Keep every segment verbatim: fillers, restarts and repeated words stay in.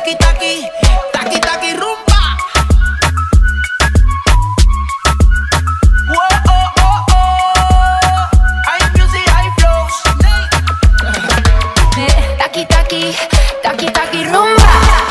Taqui, taqui, taqui, taqui, rumba. Whoa, oh, oh, oh. High music, high flows. Taqui, taqui, taqui, taqui, rumba.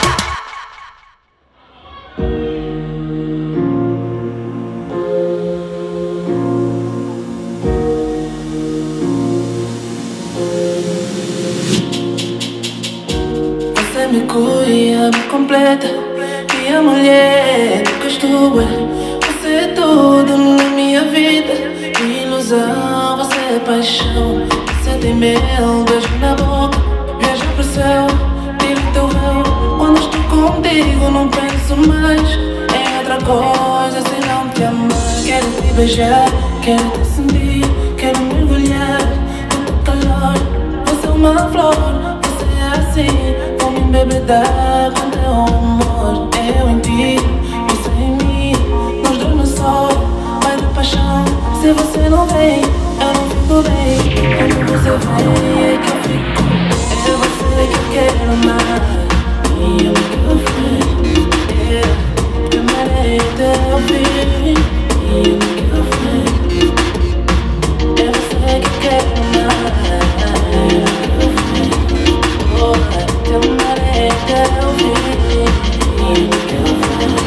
Você me cuida, me completa. Minha mulher, nunca estou é. Você é tudo na minha vida. Ilusão, você é paixão. Você tem mel, beijo na boca. Viaja pro céu, tira o teu véu. Quando estou contigo não penso mais em outra coisa se não te amar. Quero te beijar, quero te sentir, quero mergulhar no teu calor. Você é uma flor, você é assim. Vou me embebedar com teu amor. Eu em ti, você em mim. Nós dois no sol, vai de paixão. Se você não vem, eu não fico bem. Quando você vem é que eu fico. É você que eu quero amar. Minha girlfriend, yeah. Te amarei até o fim. Minha girlfriend, é você que eu quero amar. Minha girlfriend, oh, te amarei até o fim. Minha girlfriend.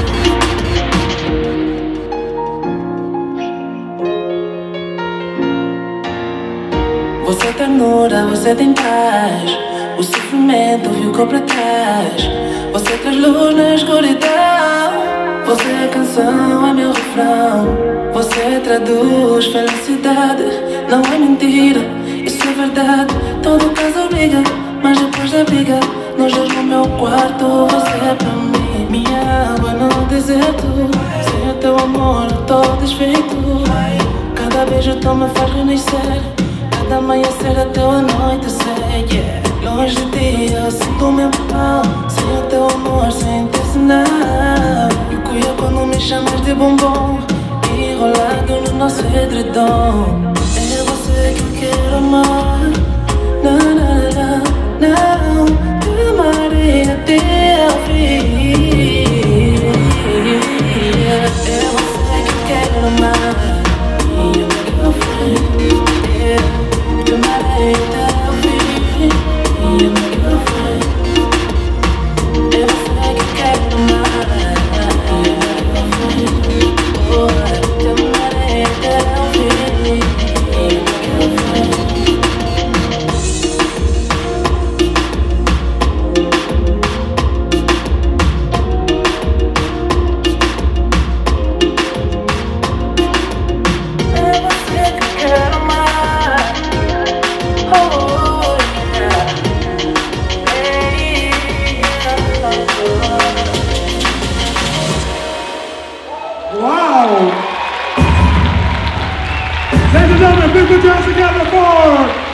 Você é ternura, você tem paz. O sofrimento ficou pra trás. Você traz luz na escuridão. Você é canção, é meu refrão. Você traduz felicidade. Não é mentira, isso é verdade. Todo caso briga, mas depois da briga nós dois no meu quarto. Você é pra mim, minha água no deserto. Sem o teu amor eu tô desfeito. Cada beijo teu me faz renascer. Cada amanhecer até o anoitecer, yeah. Longe de ti eu sinto o meu pão. Sem o teu amor, sem teu sinal. E cuia quando me chamas de bombom. Enrolado no nosso edredom. É você que eu quero amar. Não, não, não, não. Te amarei até o fim. É você que eu quero amar. Minha girlfriend, yeah. Te amarei até o fim. Minha girlfriend, é você que eu quero amar. Minha girlfriend, oh, te amarei até o fim. Minha girlfriend. É você que eu quero amar. Oh, yeah. Hey, yeah. Wow! Ladies and gentlemen, put your hands together for